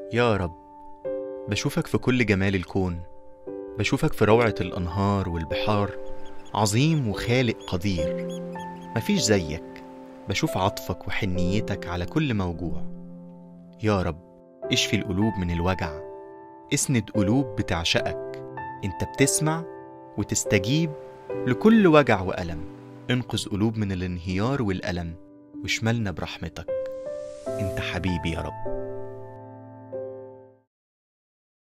يا رب، بشوفك في كل جمال الكون، بشوفك في روعة الأنهار والبحار، عظيم وخالق قدير، مفيش زيك. بشوف عطفك وحنيتك على كل موجوع. يا رب، اشفي القلوب من الوجع، اسند قلوب بتعشقك. انت بتسمع وتستجيب لكل وجع وألم. انقذ قلوب من الانهيار والألم، واشملنا برحمتك. انت حبيبي يا رب.